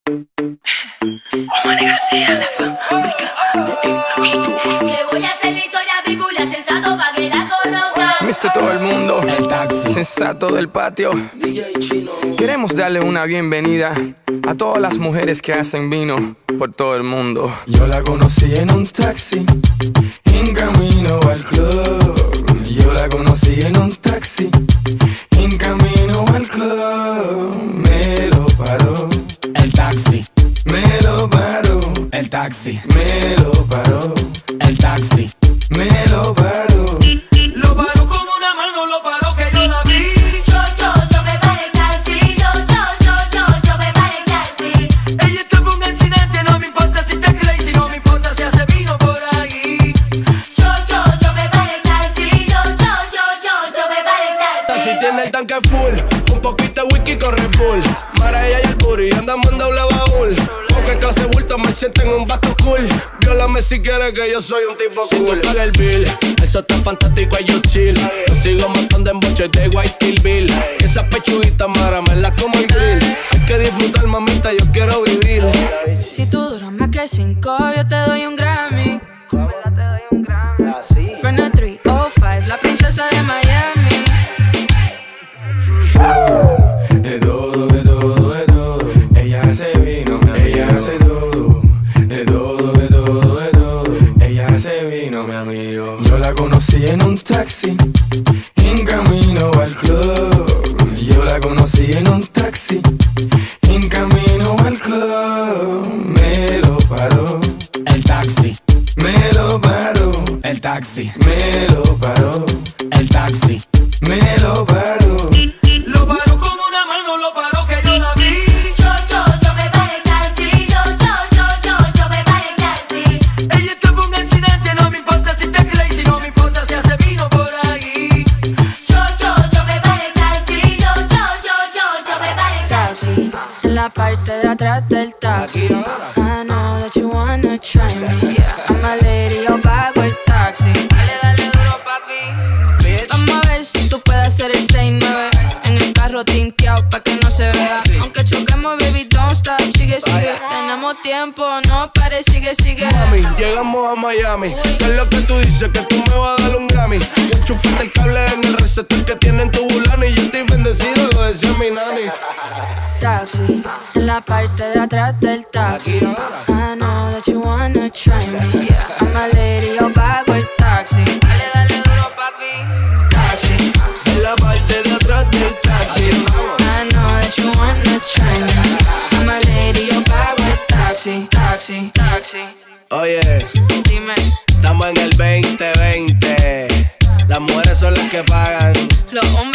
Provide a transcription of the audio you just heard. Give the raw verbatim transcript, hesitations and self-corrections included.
Le voy a hacer la historia bíblia sensato pa' que la conozcan. Mister Todo el Mundo, el taxi sensato del patio. Queremos darle una bienvenida a todas las mujeres que hacen vino por todo el mundo. Yo la conocí en un taxi, en camino al club. Yo la conocí en un taxi, en camino al club. Me lo paró el taxi, me lo paró el taxi, me lo paró el taxi, me lo paró. Lo paró con una mano, lo paró que yo la vi. Yo, yo, yo me paré el taxi. Yo, yo, yo, yo, yo me paré el taxi. Ella tuvo un accidente, no me importa si te crazy, no me importa si hace vino por ahí. Yo, yo, yo me paré el taxi. Yo, yo, yo, yo, yo me paré el taxi. Si tiene el tanque full, un poquito de whisky con Red Bull. Mara ella y el booty, andamos en doble baúl. Porque clase bulto me siento en un vato cool. Viólame si quieres que yo soy un tipo si cool. tú pagas el bill, eso está fantástico y yo chill. Yo sigo matando en boches de White Kill Bill. Esas pechuguitas, Mara, me las como el grill. Hay que disfrutar, mamita, yo quiero vivir. Si tú duras más que cinco, yo te doy un Grammy. Fernet tres oh cinco, la princesa de Miami. De todo, de todo, de todo. Ella hace vino, ella hace todo. De todo, de todo, de todo. Ella hace vino, mi amigo. Yo la conocí en un taxi, en camino al club. Yo la conocí en un taxi, en camino al club. Me lo paró el taxi, me lo paró el taxi, me lo paró el taxi, me lo paró. Lo paró con una mano, lo paró que yo la vi. Yo, yo, yo me paré el taxi. Yo, yo, yo, yo, yo me paré el taxi. Ella tuvo un accidente, no me importa si te crazy, no me importa si hace vino por ahí. Yo, yo, yo me paré el taxi. Yo, yo, yo, yo, yo me paré el taxi. En la parte de atrás del taxi. I know that you wanna try me. I'm a lady, yo pago el taxi. Dale, dale duro, papi. Vamos a ver si tú puedes hacer el seis nueve. En el carro tinteado pa' que no se vea. Aunque choquemos, baby, don't stop. Sigue, sigue. Tenemos tiempo, no pares, sigue, sigue. Mami, llegamos a Miami. ¿Qué es lo que tú dices? Que tú me vas a dar un Grammy. Y enchufaste el cable en el receptor que tiene en tu bulano. Y yo estoy bendecido, lo decía mi nani. Taxi, en la parte de atrás del taxi. I know that you wanna try me. I'm a lady, yo pago el taxi. Dale, dale duro, papi. Taxi, En la parte de atrás del taxi. I know that you wanna try me. I'm a lady, yo pago el taxi. Taxi, taxi. Oye, Dime, estamos en el veinte veinte. Las mujeres son las que pagan. los hombres